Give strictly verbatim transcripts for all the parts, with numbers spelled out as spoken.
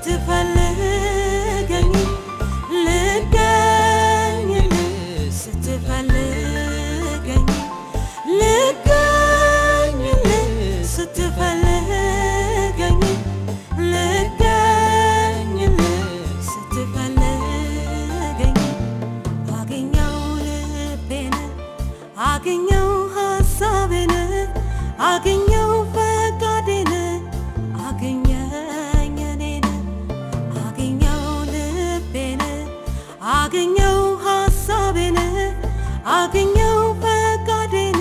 ስትፈልገኝ ልገኝልህ ስትፈልገኝ ልገኝልህ ስትፈልገኝ ልገኝልህ ስትፈልገኝ አገኘው ልቤን አገኘው ሐሳቤን አገኘው ፈቃዴን አገኘኝ እኔን አገኘው ልቤን አገኘው ሐሳቤን አገኘው ፈቃዴን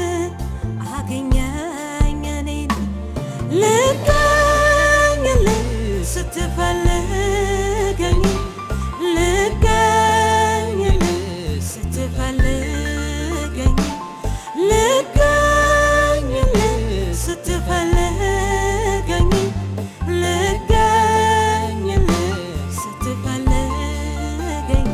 አገኘኝ እኔን ልገኝልህ ስትፈልገኝ ልገኝልህ ስትፈልገኝ ልገኝልህ ስትፈልገኝ ልገኝልህ ስትፈልገኝ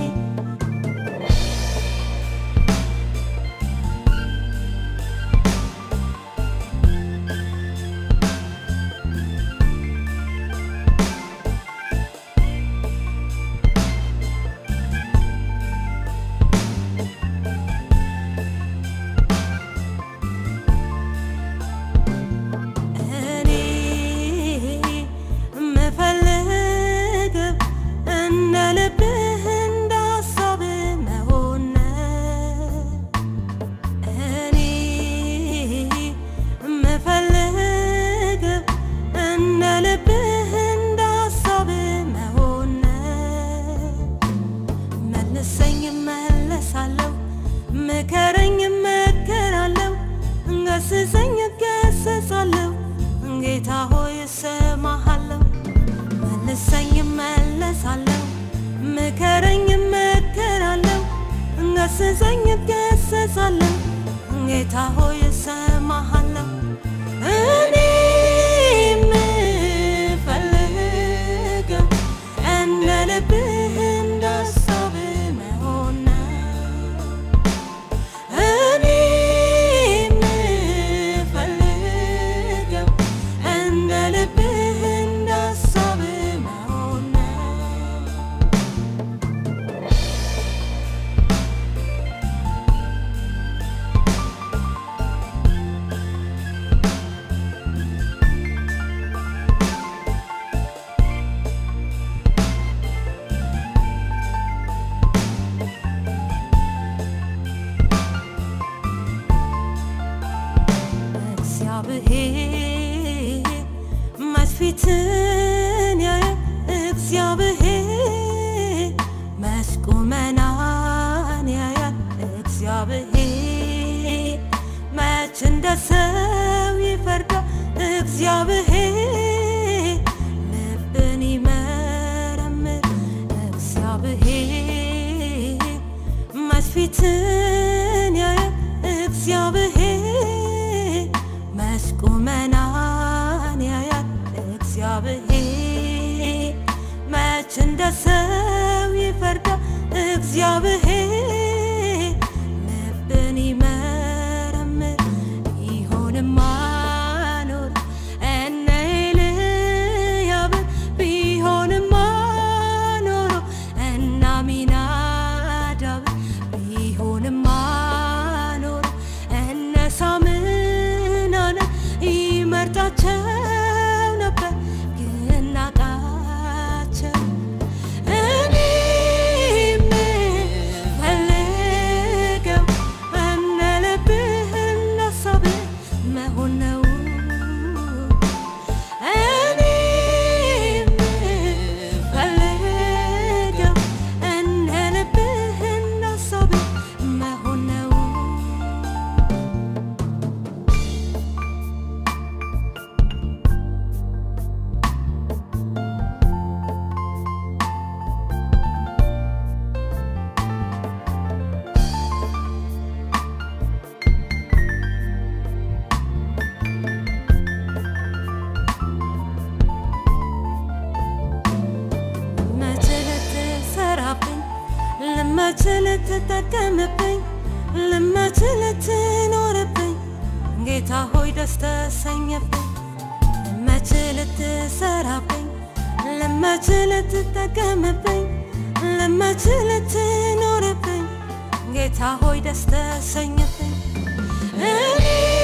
መከረኝ መከራለሁ ገስጸኝ ገስጻለሁ ጌታ ሆይ እሰማሃለሁ መልሰኝ መለሳለሁ መከረኝ መከራለሁ ገስጸኝ ገስጻለሁ ጌታ ሆይ እሰማሃለሁ እኔ የምፈልገው እንደ ልብህ እንዳሳብህ መሆን መስፊትን ያየ እግዚአብሔር መስቁመናን ያያል እግዚአብሔር መች እንደ ሰው ይፈርዳል እግዚአብሔር ልብን ይመረምር እግዚአብሔር መስፊትን ያየ እግዚአብሔር መስቁመናን ያያል እግዚአብሔር መች እንደ ሰው ይፈርዳል እግዚአብሔር ልብን ይመረምር ይሆንማ ኖሮ እነ ኤልያብ ቢሆንማ ኖሮ እነ አሚናዳብ ቢሆንማ ኖሮ እነ ሳምናን ይመርጣቸው ነበር ግን ናቃቸው እኔ የምፈልገው እንደ ልብህ እንዳሳብህ መሆን ነው እኔ የምፈልገው እንደ ልብህ እንዳሳብህ መሆን ነው ለመችል ትጠቀምብኝ ለመችል ትኖርብኝ ጌታ ሆይ ደስ ተሰኘብኝ ለመችል ትሰራብኝ ለመችል ለማችለት ተጠቀምብኝ ለማችለት ኖርብኝ ጌታ ሆይ ደስ ተሰኝብኝ እኔ